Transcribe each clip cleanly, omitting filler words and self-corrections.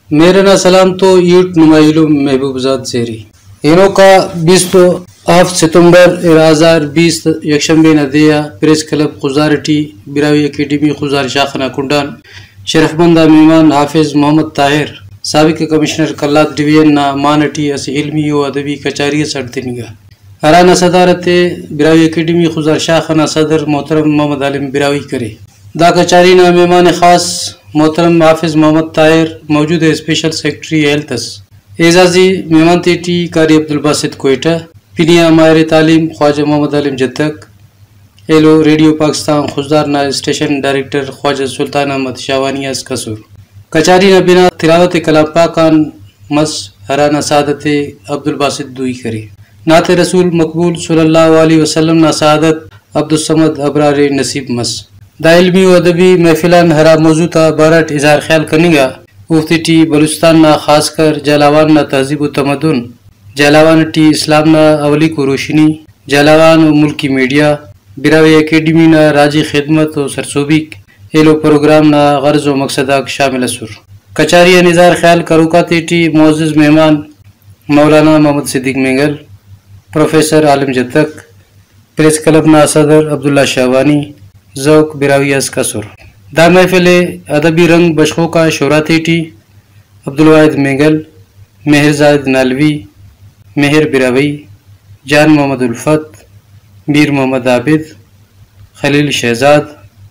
میرے نا سلام تو یوٹ نمائلو محبوب زاد زیری اینو کا 27 ستمبر 2020 یکشنبے ندیا پریس کلب خزارٹی براوی اکیڈمی خزار شاخنا کنڈان شرف بندہ میمان حافظ محمد طاہر سابق کمشنر کلات ڈویژن نا مانٹی اس علمی و ادبی کچاری سڑتنگا ارانا صدارت براوی اکیڈمی خزار شاخنا صدر محترم محمد عالم براوی کرے دا کچاری نا مہمان خاص محترم حافظ محمد طاہر موجود ہے اسپیشل سیکرٹری ہیلتھس اعزازی مہمان تیٹی قاری عبدالباسط کوئٹہ پینیا ماہر تعلیم خواجہ محمد عالم جتک ایلو ریڈیو پاکستان خزدار نا اسٹیشن ڈائریکٹر خواجہ سلطان احمد شاوانی از قصور کچاری نا بنا تلاوت کلام پاکان مس ہرانا سعادت عبدالباسط دوئی کرے نعت رسول مقبول صلی اللہ علیہ وسلم نا سعادت عبدالصمد ابرار نصیب مس دا علمی و ادبی محفلان ہرا موضوع تا بارٹ اظہار خیال کنگا افتی ٹی بلوچستان نا خاص کر جالاوان نا تہذیب و تمدن جالاوان ٹی اسلام نا اولی کو روشنی جالاوان و ملکی میڈیا براوی اکیڈمی نا راجی خدمت و سرسوبیک ایلو پروگرام نا غرض و مقصداک شامل اسر کچاری نظار خیال کروکاتی ٹی معزز مہمان Maulana Muhammad Siddiq Mengal professor Alam Jatak press club نا صدر عبداللہ شاوانی ذوق براوی از قصور دا محفل ادبی رنگ بشخو کا شوراتی ٹی عبدالواحد مینگل مہر زائد نالوی مہر براوی جان محمد الفت میر محمد عابد خلیل شہزاد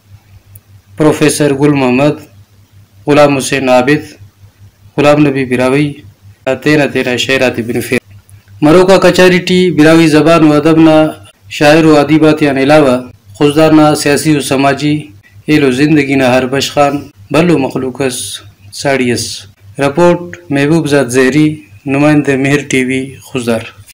پروفیسر گل محمد غلام حسین عابد غلام نبی براوی تیرہ شعرات بن فیر مروکا کچاری ٹی براوی زبان و ادب نا شاعر و ادیبات یان علاوہ خزدار نا سیاسی و سماجی ایلو زندگی نا ہر بشخان بلو مخلوقس ساڑیس رپورٹ محبوب زاد زہری نمائندہ مہر ٹی وی خزدار